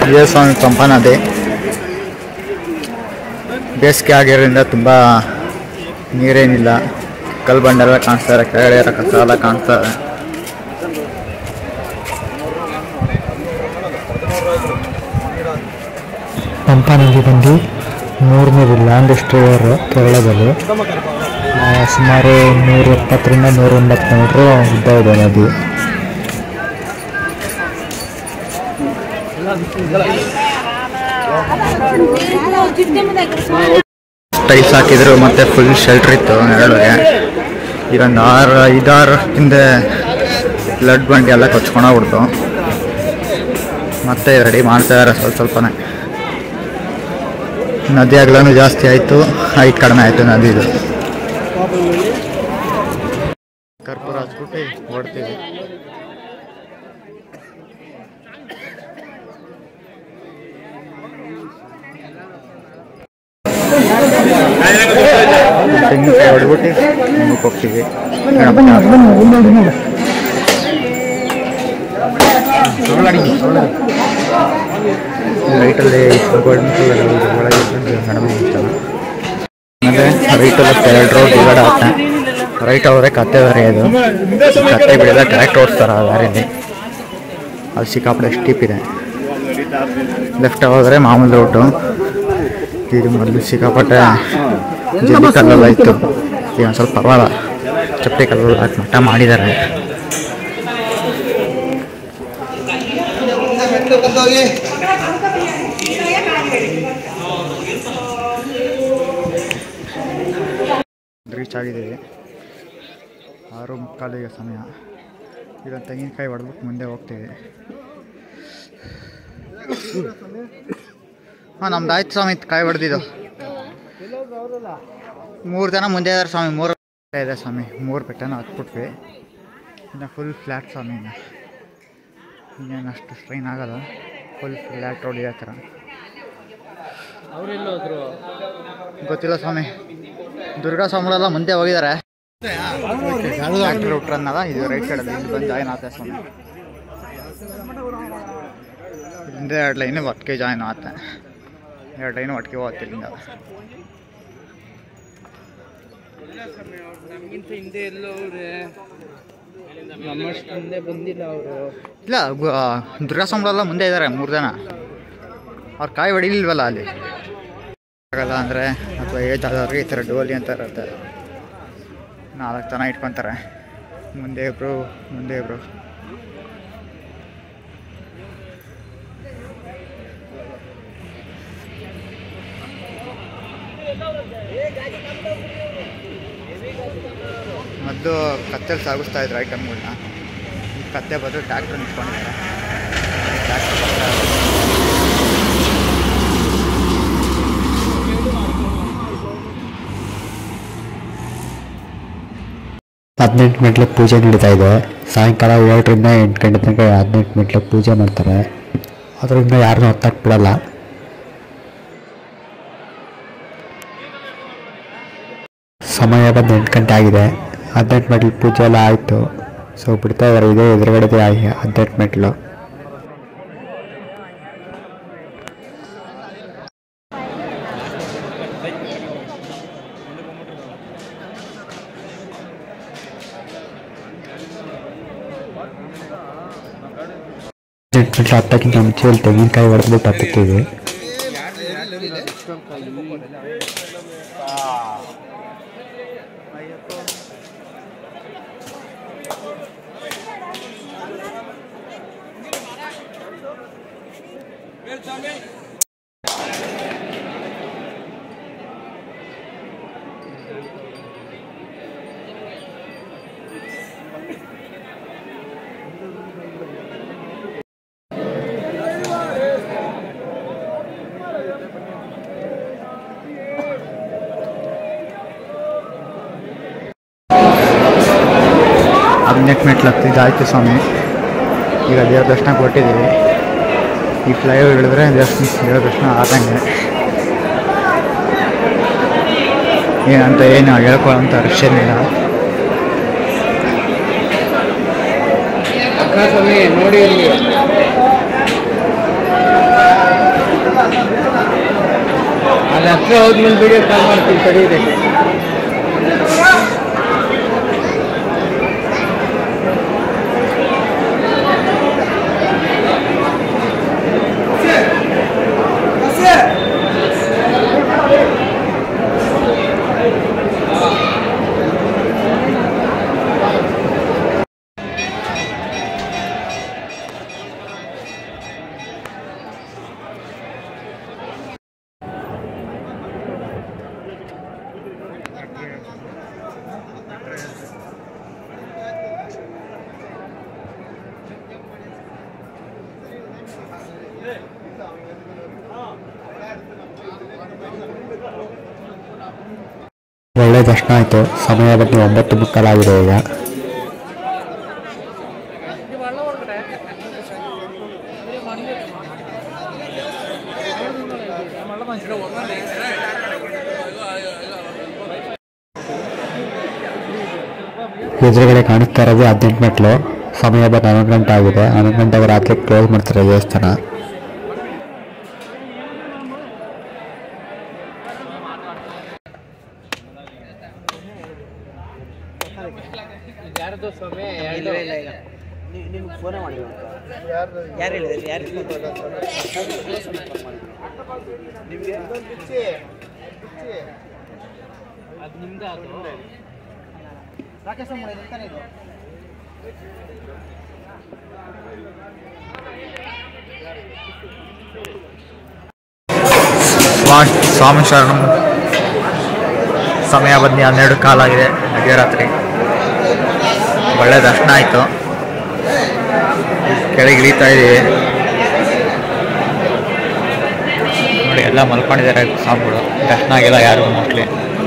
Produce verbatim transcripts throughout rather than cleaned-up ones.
ದೇವಸ್ಥಾನ ಪಂಪಾ ನದಿ ಬೇಸಿಗೆ ಆಗಿರೋದ್ರಿಂದ ತುಂಬ ನೀರೇನಿಲ್ಲ. ಕಲ್ಲು ಬಂಡೆಲ್ಲ ಕಾಣಿಸ್ತಾರೆ, ಕೆಳಗಡೆ ಇರೋ ಕಸ ಎಲ್ಲ ಕಾಣಿಸ್ತಾರೆ. ಪಂಪಾ ನದಿ ಬಂದು ಮೂರನೇ ಲಾಂಗೆಸ್ಟ್ ರಿವರ್ ಕೇರಳದಲ್ಲಿ. ಸುಮಾರು ನೂರ ಎಪ್ಪತ್ತರಿಂದ ನೂರ ಎಂಬತ್ತು ಮೀಟ್ರು ಉದ್ದ ಇದೆ ನದಿ. ಟೈಲ್ಸ್ ಹಾಕಿದ್ರು ಮತ್ತೆ ಫುಲ್ ಶೆಲ್ಟರ್ ಇತ್ತು ನೆರಳಿಗೆ. ಇದೊಂದು ಆರು ಐದಾರು ಹಿಂದೆ ಬ್ಲಡ್ ಬಂಡಿ ಎಲ್ಲ ಕೊಚ್ಕೊಂಡೋಗ್ಬಿಡ್ತು. ಮತ್ತೆ ರೆಡಿ ಮಾಡ್ತಾ ಇದ್ದಾರೆ ಸ್ವಲ್ಪ ಸ್ವಲ್ಪನೇ. ನದಿ ಅಗಲನೂ ಜಾಸ್ತಿ ಆಯಿತು, ಹೈಟ್ ಕಡಿಮೆ ಆಯಿತು ನದಿದು. ಕರ್ಪೂರ ಹಚ್ಬಿಟ್ಟು ಓಡ್ತೀವಿ. ತೆಂಗಿನಕಾಯಿ ಹೊಡ್ಬಿಟ್ಟು ಮುಂದಕ್ಕೆ ಹೋಗ್ತೀವಿ. ರೈಟಲ್ಲಿ ಗೋಲ್ಡನ್ ಒಳಗೆ ಗಣಪತಿ ಇರ್ತಲ್ಲ. ಆಮೇಲೆ ರೈಟಲ್ಲಿ ಎರಡು ರೋಡ್ ಡಿವೈಡ್ ಆಗುತ್ತೆ. ರೈಟ್ ಹೋದರೆ ಕತ್ತೆ ದಾರಿ, ಅದು ಕತ್ತೆ ಬಿಡಿದ ಟ್ರ್ಯಾಕ್ಟ್ ಓಡಿಸ್ತಾರೆ ಆ ದಾರಿಯಲ್ಲಿ. ಅದು ಸಿಕ್ಕಾಪಟ್ಟೆ ಸ್ಟೀಪ್ ಇದೆ. ಲೆಫ್ಟ್ ಹೋದರೆ ಮಾಮೂಲಿ ರೋಟು. ಇದು ಮೊದಲು ಸಿಕ್ಕಾಪಟ್ಟೆ ಜಲ್ಲಿ ಕಲ್ಲೆಲ್ಲ ಇತ್ತು, ಈಗ ಒಂದು ಸ್ವಲ್ಪ ಪರವಾಗಿಲ್ಲ, ಚಪ್ಪೆ ಕಲ್ಲು ಹಾಕಿ ಮಟ್ಟ ಮಾಡಿದ್ದಾರೆ. ರೀಚ್ ಆಗಿದ್ದೀವಿ. ಆರು ಮುಕ್ಕಾಲಿಗೆ ಸಮಯ. ಈಗ ತೆಂಗಿನಕಾಯಿ ಹೊಡೆದ್ಬಿಟ್ಟು ಮುಂದೆ ಹೋಗ್ತೀವಿ. ಹಾಂ, ನಮ್ದು ಆಯ್ತು ಸ್ವಾಮಿ ಕಾಯಿ ಹೊಡೆದಿದ್ದು. ಮೂರು ಜನ ಮುಂದೆ ಇದ್ದಾರೆ ಸ್ವಾಮಿ. ಮೂರು ಇದೆ ಸ್ವಾಮಿ. ಮೂರು ಬೆಟ್ಟನ ಹತ್ಬಿಟ್ವಿ. ಇನ್ನು ಫುಲ್ ಫ್ಲ್ಯಾಟ್ ಸ್ವಾಮಿ. ಇನ್ನು ಇನ್ನೇನು ಅಷ್ಟು ಸ್ಟ್ರೈನ್ ಆಗೋದು. ಫುಲ್ ಫ್ಲ್ಯಾಟ್ ರೋಡ್ ಇದೇ ಥರ. ಗೊತ್ತಿಲ್ಲ ಸ್ವಾಮಿ. ದುರ್ಗಾ ಸ್ವಾಮಿಗಳೆಲ್ಲ ಮುಂದೆ ಹೋಗಿದ್ದಾರೆ. ರೂಟ್ ರನ್ ಅದ ಇದು ರೈಟ್ ಸೈಡಲ್ಲಿ. ಇಲ್ಲಿ ಬಂದು ಜಾಯ್ನ್ ಆಗ್ತದೆ ಸ್ವಾಮಿ. ಇಲ್ಲಿಂದ ಎರಡು ಲೈನು ಒಟ್ಟಿಗೆ ಜಾಯ್ನ್ ಆಗುತ್ತೆ. ಎರಡು ಲೈನು ಒಟ್ಟಿಗೆ ಹೋಗುತ್ತೆ ಇಲ್ಲಿಂದ. ನಮಗಿಂತ ಹಿಂದೆ ಎಲ್ಲೋ ಅವ್ರೆ, ನಮ್ಮಷ್ಟು ಮುಂದೆ ಬಂದಿಲ್ಲ ಅವರು. ಇಲ್ಲ, ದುರ್ಗಾ ಸ್ವಾಮಿಗಳೆಲ್ಲ ಮುಂದೆ ಇದ್ದಾರೆ ಮೂರು ಜನ. ಅವ್ರು ಕಾಯಿ ಹೊಡಿಲಿಲ್ವಲ್ಲ ಅಲ್ಲಿ. ಆಗಲ್ಲ ಅಂದರೆ ಅಥವಾ ಏಜ್ ಆದವ್ರಿಗೆ ಈ ಥರ ಡೋಲಿ ಅಂತ ಇರುತ್ತೆ. ನಾಲ್ಕು ಜನ ಇಟ್ಕೊತಾರೆ. ಮುಂದೆ ಇಬ್ಬರು, ಮುಂದೆ ಇಬ್ಬರು. ಮೊದಲು ಕತ್ತೆಲ್ಲಿ ಸಾಗಿಸ್ತಾ ಇದ್ರು ಐಟಮ್ಗಳನ್ನ. ಕತ್ತೆ ಬದಲು ಟ್ಯಾಕ್ಟ್ರ್ ನಿಂತ್ಕೊಂಡಿದ್ದಾರೆ. ಹದಿನೆಂಟು ಮೆಟ್ಲಿಗೆ ಪೂಜೆ ನಡೀತಾ ಇದೆ. ಸಾಯಂಕಾಲ ಏಳರಿಂದ ಎಂಟು ಗಂಟೆ ತನಕ ಹದಿನೆಂಟು ಮೆಟ್ಲಿಗೆ ಪೂಜೆ ಮಾಡ್ತಾರೆ. ಅದರಿಂದ ಯಾರನ್ನೂ ಹತ್ತಕ್ಕೆ ಬಿಡಲ್ಲ. ಸಮಯ ಬಂದು ಎಂಟು ಗಂಟೆ ಆಗಿದೆ. ಹದಿನೆಂಟು ಮೆಟ್ಲು ಪೂಜೆ ಎಲ್ಲ ಆಯಿತು. ಸೊ ಬಿಡ್ತಾ ಇದ್ದಾರೆ. ಇದೇ ಎದುರುಗಡೆ ಆಗಿ ಹದಿನೆಂಟು ಮೆಟ್ಲು. ಹದಿನೆಂಟು ಮೆಟ್ಲು ಹತ್ತಕ್ಕಿಂತ ಮುಂಚೆ ಇಲ್ಲಿ ತೆಂಗಿನಕಾಯಿ ಹೊಡೆದ್ಬಿಟ್ಟು ಹತ್ತುತ್ತೀವಿ. ಹದಿನೆಂಟು ಮೆಟ್ಲು ಹತ್ತಿದ್ದಾಯ್ತು ಸ್ವಾಮಿ. ಈಗ ದೇವ್ರ ದರ್ಶನ ಕೊಟ್ಟಿದ್ದೀವಿ. ಈ ಫ್ಲೈಓವರ್ ಹೇಳಿದ್ರೆ ದರ್ಶನ ದೇವ್ರ ದರ್ಶನ ಆದಂಗೆ. ಏನಂತ ಏನು ಹೇಳ್ಕೊಳ್ಳೋಂಥ ರಶ್ ಏನಿಲ್ಲ. ನೋಡಿ ಅಲ್ಲಿ ಹತ್ರ ಹೋದ್ಮೇಲೆ ವಿಡಿಯೋ ಕಾಲ್ ಮಾಡ್ತೀನಿ ತಡೀರಿ. ಒಳ್ಳೆ ದರ್ಶನ ಆಯಿತು. ಸಮಯ ಬಗ್ಗೆ ಒಂಬತ್ತು ಮುಕ್ಕಾಲಾಗಿದೆ ಈಗ. ಎದುರುಗಡೆ ಕಾಣಿಸ್ತಾ ಇರೋದು ಹದಿನೆಂಟು ಮೆಟ್ಲು. ಸಮಯ ಬಂದು ಹನ್ನೊಂದು ಗಂಟೆ ಆಗಿದೆ. ಹನ್ನೊಂದು ಗಂಟೆಗೆ ರಾತ್ರಿ ಕ್ಲೋಸ್ ಮಾಡ್ತಾರೆ ದೇವಸ್ಥಾನ. ಯಾರ್ದು ಸ್ವಾಮಿ ಇಲ್ಲವೇ ಇಲ್ಲ ಈಗ ನಿಮ್ಗೆ ಫೋನೇ ಮಾಡಿಲ್ಲ ಯಾರು ಯಾರು ಹೇಳಿದ್ರು ಯಾರು ನಿಮಗೆ ಅದು ನಿಮ್ದು ಅದು ರಾಕೇಶ ಮಾಡಿದ ಅಂತಾನೆ ಇದು ಸ್ವಾಮಿ ಶರಣಂ. ಸಮಯ ಬಂದು ಹನ್ನೆರಡು ಕಾಲಾಗಿದೆ. ಮಧ್ಯರಾತ್ರಿ ಒಳ್ಳೆ ದರ್ಶನ ಆಯಿತು. ಕೆಳಗೆ ಇಳಿತಾ ಇದ್ದೀವಿ ನೋಡಿ. ಎಲ್ಲ ಮಲ್ಕೊಂಡಿದ್ದಾರೆ ಸ್ವಾಮಿಗಳು. ದರ್ಶನ ಆಗಿಲ್ಲ ಯಾರಿಗೂ ಮೋಸ್ಟ್ಲಿ.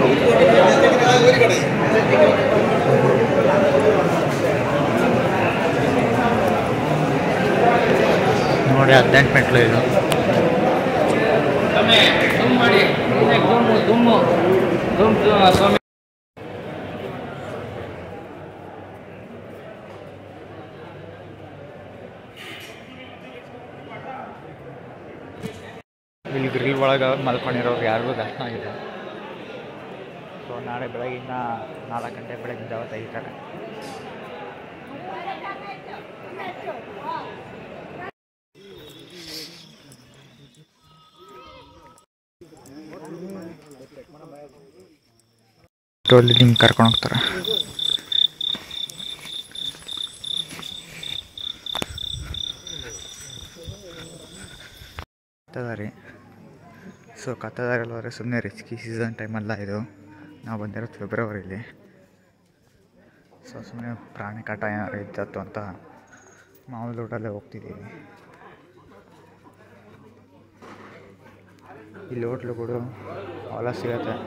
ನೋಡಿ ಹದಿನೆಂಟು ಮೆಟ್ಲು ಇದು. ಇಲ್ಲಿ ಗ್ರಿಲ್ ಒಳಗೆ ಮಲ್ಕೊಂಡಿರೋರು ಯಾರಿಗೂ ದರ್ಶನ ಆಗಿದೆ. ಸೊ ನಾಳೆ ಬೆಳಗಿನ ನಾಲ್ಕು ಗಂಟೆ ಬೆಳಗಿನ ಜಾವ ತೆಗಿತಾರೆ. ಅಲ್ಲಿ ನಿಮ್ಗೆ ಕರ್ಕೊಂಡು ಹೋಗ್ತಾರೆ. ಕತ್ತದಾರಿ. ಸೊ ಕತ್ತದಾರಿಯಲ್ಲಿ ಹೋದರೆ ಸುಮ್ಮನೆ ರಿಸ್ಕಿ. ಸೀಸನ್ ಟೈಮಲ್ಲ ಇದು. ನಾವು ಬಂದಿರೋದು ಫೆಬ್ರವರಿಲಿ. ಸೊ ಸುಮ್ಮನೆ ಪ್ರಾಣಿ ಕಾಟ ಏನಾರು ಇದ್ದತ್ತು ಅಂತ ಮಾಮೂಲು ರೋಡಲ್ಲೇ ಹೋಗ್ತಿದ್ದೀವಿ. ಇಲ್ಲಿ ಹೋಟ್ಲುಗಳು ಹೊಲ ಸಿಗತ್ತೆ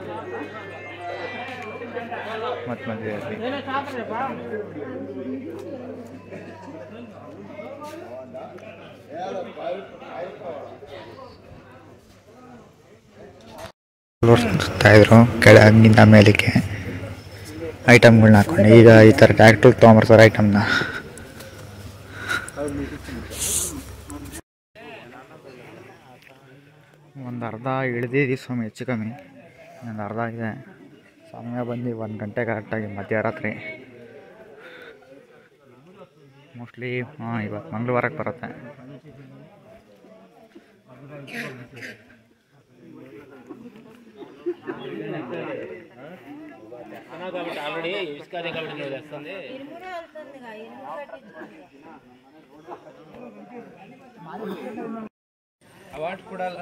ಮತ್ತು ಮದುವೆಯಲ್ಲಿ. ತೋರಿಸ್ತಾಯಿದ್ರು ಕೆಳಗಿಂದ ಮೇಲಕ್ಕೆ ಐಟಮ್ಗಳನ್ನ ಹಾಕ್ಕೊಂಡು. ಈಗ ಈ ಥರ ಟ್ಯಾಕ್ಟ್ರ್ ತೊಗೊಂಬರ್ತಾರೆ ಐಟಮ್ನ. ಒಂದು ಅರ್ಧ ಇಳಿದಿದ್ದೀವಿ ಸ್ವಾಮಿ, ಹೆಚ್ಚು ಕಮ್ಮಿ ಒಂದು ಅರ್ಧ ಇದೆ. ಸಮಯ ಬಂದು ಒಂದು ಗಂಟೆ ಕರೆಕ್ಟಾಗಿ ಮಧ್ಯರಾತ್ರಿ. ಮೋಸ್ಟ್ಲಿ ಹಾಂ ಇವತ್ತು ಮಂಗಳವಾರಕ್ಕೆ ಬರುತ್ತೆ. ಅವಾರ್ಡ್ ಕೊಡಲ್ಲ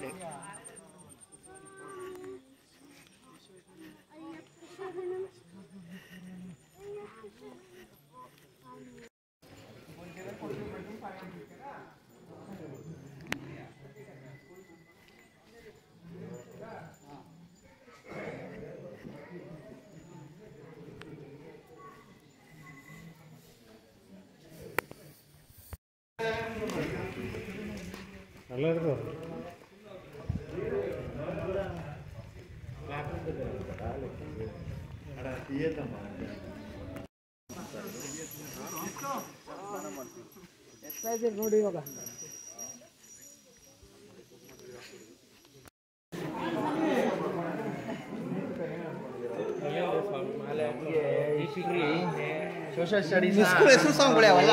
ನೋಡಿ ಇವಾಗ ಹೆಸರು ಸಾಂಗ್ಗಳೇ ಅವಲ್ಲ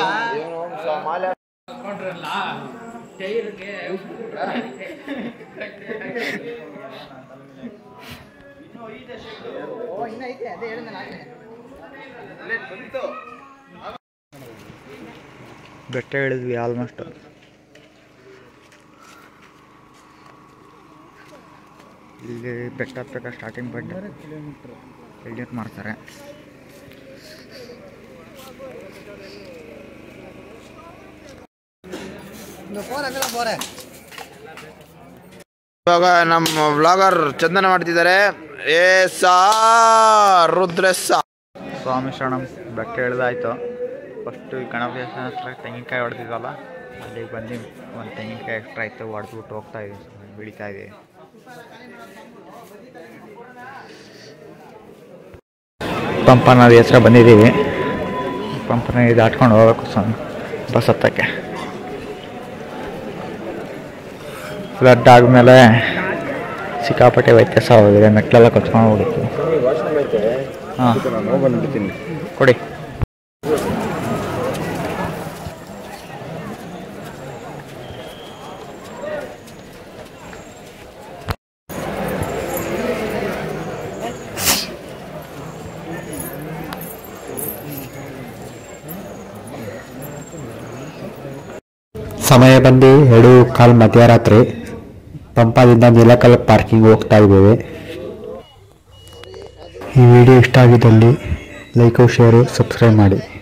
ಬೆಟ್ಟ ಇಳಿದ್ವಿ ಆಲ್ಮೋಸ್ಟ್. ಇಲ್ಲಿ ಬೆಟ್ಟ ಹತ್ತಕ್ಕೆ ಸ್ಟಾರ್ಟಿಂಗ್ ಬೆಟ್ಟ ಎಲ್ಡೇಟ್ ಮಾಡ್ತಾರೆ. ಇವಾಗ ನಮ್ಮ ವ್ಲಾಗರ್ ಚಂದನ ಮಾಡ್ತಿದ್ದಾರೆ. ಏ ಸಾ ರುದ್ರಸ ಸ್ವಾಮಿ ಶರಣಂ ಬೆಟ್ಟ ಇಳಿದಾಯ್ತು. ಫಸ್ಟು ಗಣಪತಿ ದೇವಸ್ಥಾನ ಹತ್ರ ತೆಂಗಿನಕಾಯಿ ಹೊಡೆದಿದ್ದಲ್ಲ, ಅಲ್ಲಿಗೆ ಬಂದು ಒಂದು ತೆಂಗಿನಕಾಯಿ ಎಕ್ಸ್ಟ್ರಾ ಇತ್ತು, ಹೊಡೆದ್ಬಿಟ್ಟು ಹೋಗ್ತಾ ಇದ್ದೀವಿ, ಬೆಳೀತಾ ಇದ್ದೀವಿ. ಪಂಪನದಿ ಹತ್ರ ಬಂದಿದ್ದೀವಿ. ಪಂಪನದಿ ದಾಟ್ಕೊಂಡು ಹೋಗ್ಬೇಕು ಸ್ವಾಮಿ ಬಸ್ ಹತ್ತಕ್ಕೆ. ಫ್ಲಡ್ ಆದಮೇಲೆ ಸಿಕ್ಕಾಪಟ್ಟೆ ವ್ಯತ್ಯಾಸ ಹೋಗಿದೆ, ಮೆಟ್ಲೆಲ್ಲ ಕೊಚ್ಕೊಂಡು ಹೋಗಿತ್ತು. ಹಾಂ ಕೊಡಿ. ಸಮಯ ಬಂದು ಎರಡು ಕಾಲ್ ಮಧ್ಯರಾತ್ರಿ. ಪಂಪದಿಂದ ನೀಲಕಲ್ ಪಾರ್ಕಿಂಗ್ ಹೋಗ್ತಾ ಇದ್ದೇವೆ. ಈ ವಿಡಿಯೋ ಇಷ್ಟ ಆಗಿದ್ದಲ್ಲಿ ಲೈಕ್ ಶೇರು ಸಬ್ಸ್ಕ್ರೈಬ್ ಮಾಡಿ.